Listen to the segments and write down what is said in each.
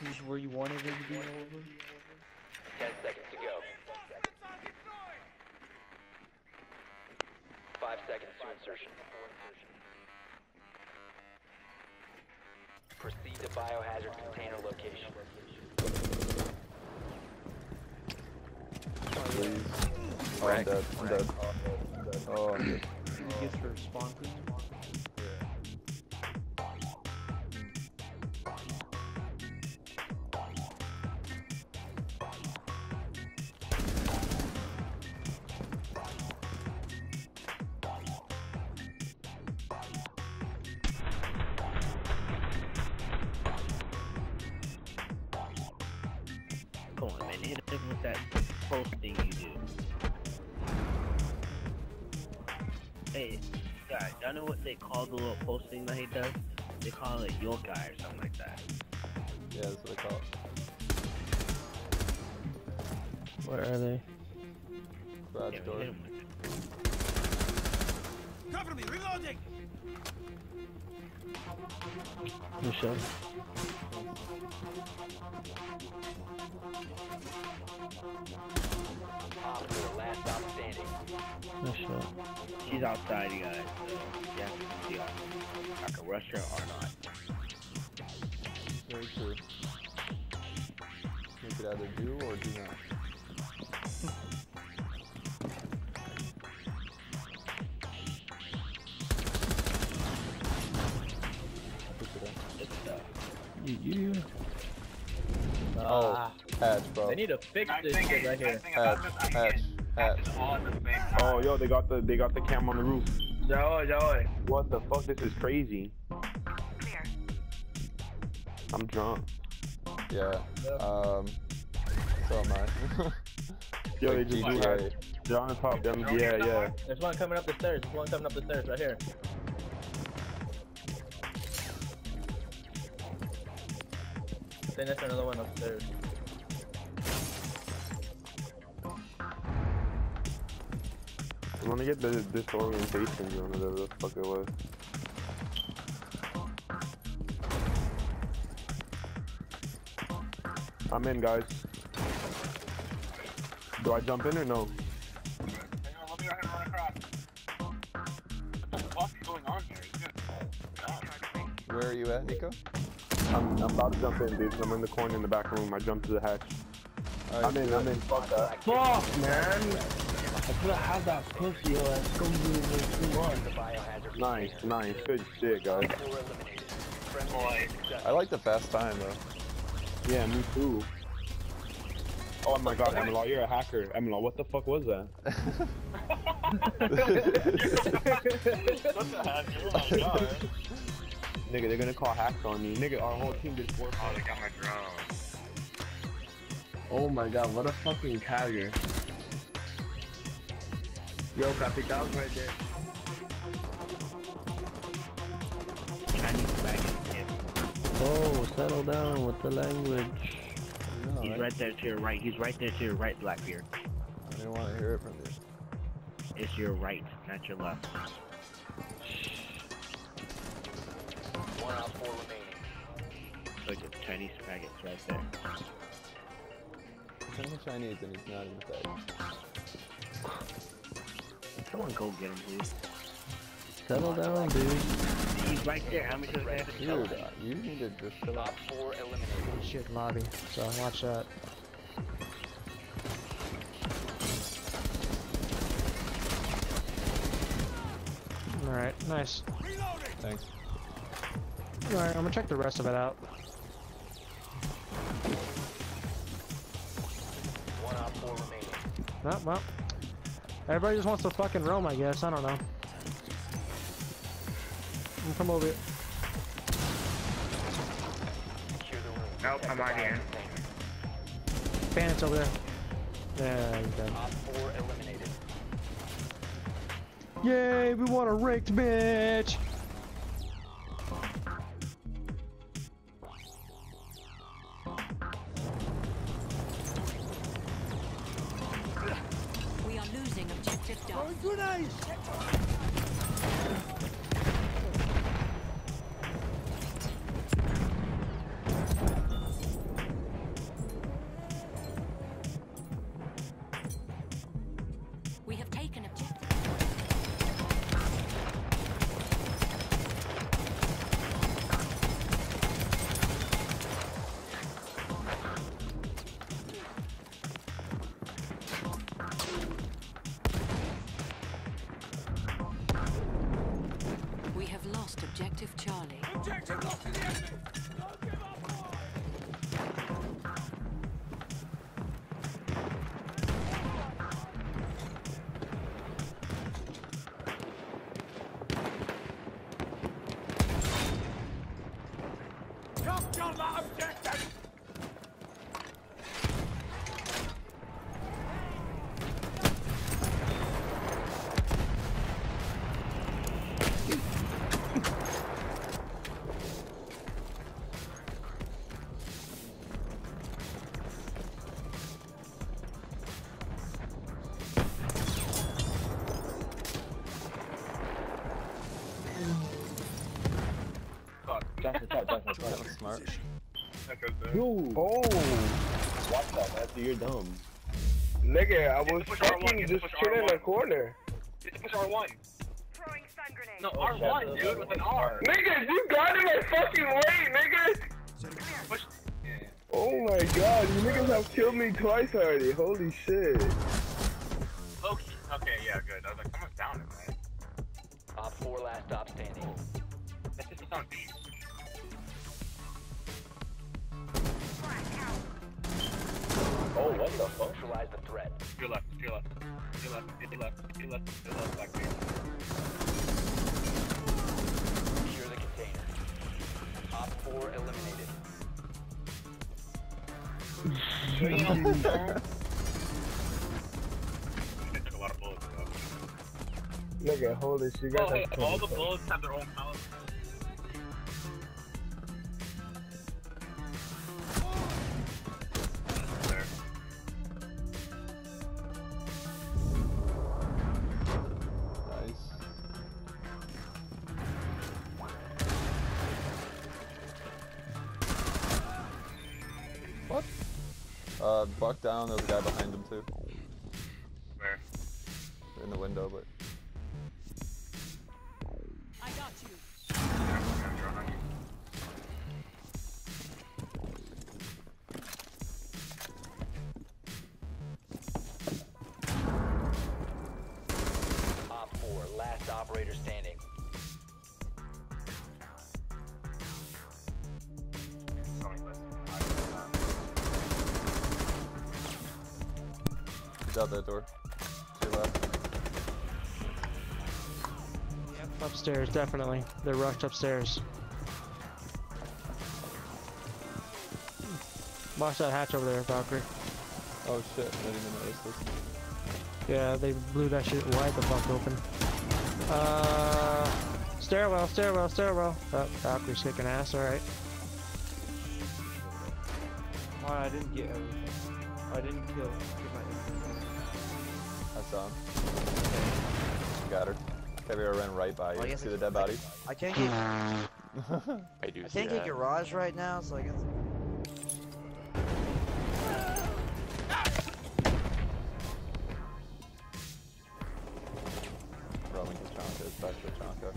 This is where you wanted it to be over. 10 seconds to go. 5 seconds to insertion. Proceed to biohazard container location. Please. Oh, I'm dead. I'm dead. Oh, I'm dead. Did you get your spawn clean? Come on, man, hit him with that posting you do. Hey, guys, y'all know what they call the little posting that he does? They call it your guy or something like that. Yeah, that's what they call it. Where are they? Garage Yeah, door. hit him with it. Cover me, reloading! Michelle. Op 4, last stop standing. Michelle. She's outside, you guys. So, yeah, see her. I can rush her or not. Very true. You could either do or do not. You. Oh, hatch, bro. They need to fix this shit right here. Hatch. Oh, yo, they got the cam on the roof. Joey. What the fuck? This is crazy. Clear. I'm drunk. Yeah. So am I. Yo, they just GTA. do that. They're on the top. Yeah. There's one coming up the stairs. There's one coming up the stairs right here. Then there's another one upstairs. I want to get the disorientation or whatever the fuck it was. I'm in, guys. Do I jump in or no? Where are you at, Nico? I'm about to jump in, dude. I'm in the corner in the back room. I jumped to the hatch. Alright, I'm in. Fuck that. Fuck, man! I could have had that pussy or that scum The biohazard Nice. Good shit, guys. 4 eliminated. Friendly success. I like the fast time, though. Yeah, me too. Oh my god, Emerald, you're a hacker. Emerald, what the fuck was that? Nigga, they're gonna call hacks on me. Nigga, our whole team did 4. Oh, they got my drone. Oh my god, what a fucking tagger. Yo, copy, that was right there. Chinese baggage, yeah. Oh, settle down with the language. No, He's right there to your right. He's right there to your right, Blackbeard. I didn't want to hear it from you. It's your right, not your left. 1 Op 4 remaining. Look at Chinese faggots right there. He's in the Chinese and he's not in the tag. Someone go get him, please. Settle down, dude. He's right there. How many times I have to tell Dude, him? you need to just chill out. Op 4 eliminated. Shit lobby. So watch that. Alright, nice. Thanks. Alright, I'm gonna check the rest of it out. 1 Op 4 remaining. Well, everybody just wants to fucking roam, I guess. I don't know. I'm gonna come over here. Secure the room. Nope, I'm already in. Bandits over there. Yeah, he's dead. Op 4 eliminated. Yay, we want a raked bitch! We are losing objective Duff. have lost objective Charlie. That's smart. Yo. Oh. Watch that, Matthew, you're dumb. Nigga, I was fucking just chilling in the corner. Just push R1. Throwing stun grenade. No, R1, dude, with an R. Nigga, you got in my fucking way, nigga! Push. Oh my god, you niggas have killed me twice already. Holy shit. Okay, okay, yeah, good. I was like, someone's down it, man. Op 4 last stop standing. That's just on B. Oh, what the fuck? Neutralize the threat. To your left, to your left. To your left, to your left, to your left, to your left, back there. Secure the container. Op 4 eliminated. They took a lot of bullets, though. Nigga, holy shit, you guys Oh, hey, have all killed the me. bullets have their own power. There. Nice. What? Buck down, there's a guy behind him too. Where? In the window, but I got you. Op 4 last operator standing. he's out that door. To your left. Yep, upstairs, definitely. They're rushed upstairs. Watch that hatch over there, Valkyrie. Oh shit, I didn't even notice this. Yeah, they blew that shit wide the fuck open. Stairwell, stairwell, stairwell. Oh, Valkyrie's kicking ass, alright. Oh, I didn't get everything. I didn't get my info. I saw him. Got her. Caviar ran right by you. See the dead body? I can't get. I do I can't get garage right now, so I guess. Roman Kachanka is back to Kachanka.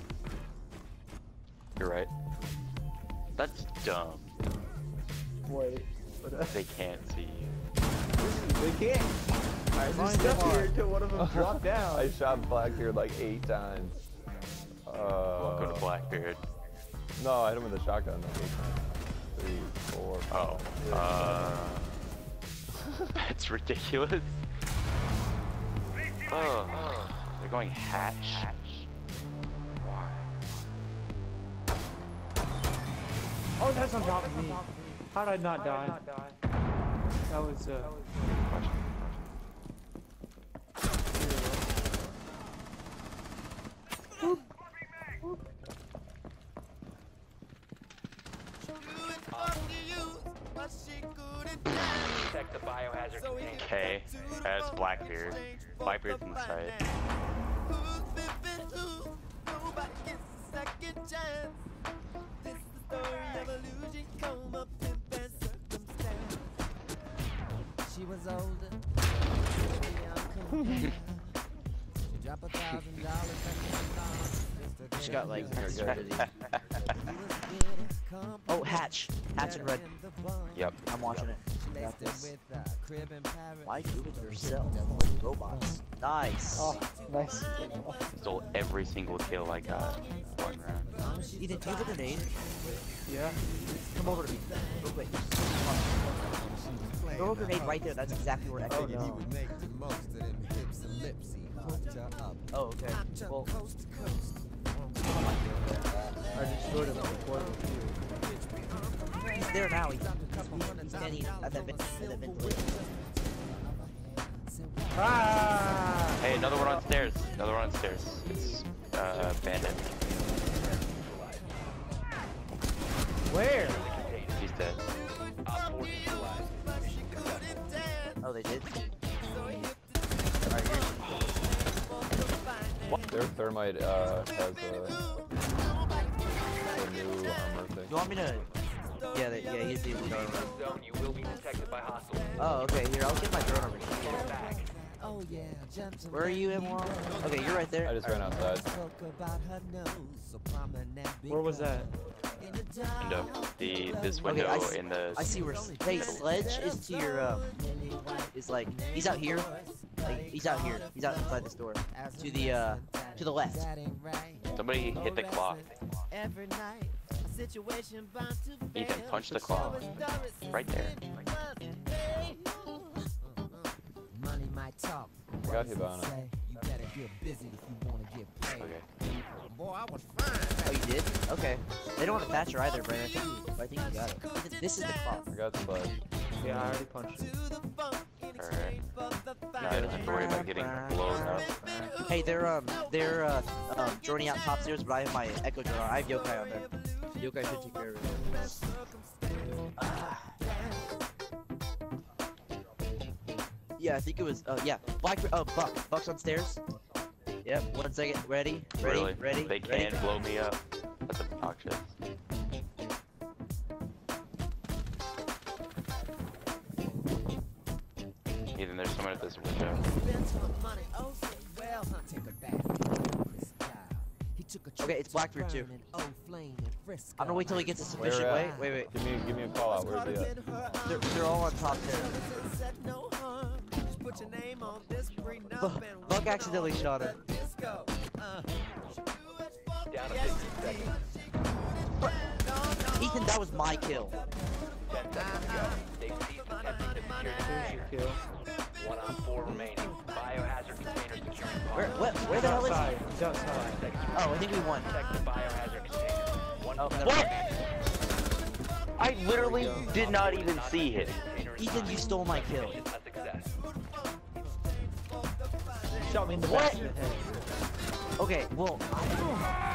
You're right. That's dumb. Wait. They can't see you. They can't. I just stuck here until one of them dropped down. I shot Blackbeard like 8 times. Welcome to Blackbeard. No, I hit him with a shotgun like 8 times. 3, 4, 5. Oh. That's ridiculous. Oh. They're going hatch. Why? Oh, that's on top of me. How did I not die? That was Check the biohazard container. Okay, that's Blackbeard. Blackbeard's in the site. She was older. Drop $1,000. Just got like oh, hatch. Hatch in red. Yep. I'm watching it. Got this. with crib and parrot. Why do it yourself? Robots. Nice. Oh, nice. Stole every single kill I got. One round. Ethan, do you have a grenade? Yeah. Come over to me. Real quick. Throw a grenade right there. That's exactly where Echo is. no. Oh, okay. Well, I destroyed him before it was he's there now. He's standing at that ventilator. Ah! Hey, another one on stairs. Another one on stairs. It's bandit. Where? He's dead. Oh, they did? Their thermite has a new armor thing. You want me to? Yeah, yeah, he's the armor. Zone, you will be detected by hostiles. Oh, okay. Here, I'll get my drone over here. Get back. Oh yeah, gentlemen. Where are you, M1? Okay, you're right there. I just ran outside. Where was that? Window. This window Okay, in the. I see where. Hey, Sledge is to your. Is like he's out here. Like he's out here. He's out inside this door. To the left. Somebody hit the clock. Ethan, punch the clock. Right there. Money might talk. I got Hibana. You better get busy if you want to get paid. Okay. Boy, I was fine. Oh, you did? Okay. They don't have a Thatcher either, Brandon. I think you got it. This is the clock. I got Sledge. Yeah, I already punched it. Alright. Now I don't have to worry about getting blown up. Hey, they're droning out top stairs, but I have my Echo drone on. I have Yokai on there. Yokai should take care of it. Yeah, I think it was. Yeah, Buck's on stairs. Yep. 1 second. Ready? Really? Ready? They can blow me up. That's obnoxious. Ethan, there's someone at this window. Okay, it's Blackbeard too. I'm gonna wait till he gets a sufficient. Wait. Give me a call out. Where's he at? They're all on top there. Buck accidentally shot him. Down to 50 seconds. Ethan, that was my kill. 10 seconds to go. They've ceased attempting to secure the Kill. 1 on 4 remaining. Biohazard container securing Where the hell is he? He's outside. Oh, I think we won. Protect the biohazard container. What? I literally did not even see him. Ethan, you stole my kill. A success. Shot me in the back of the head. Okay, well,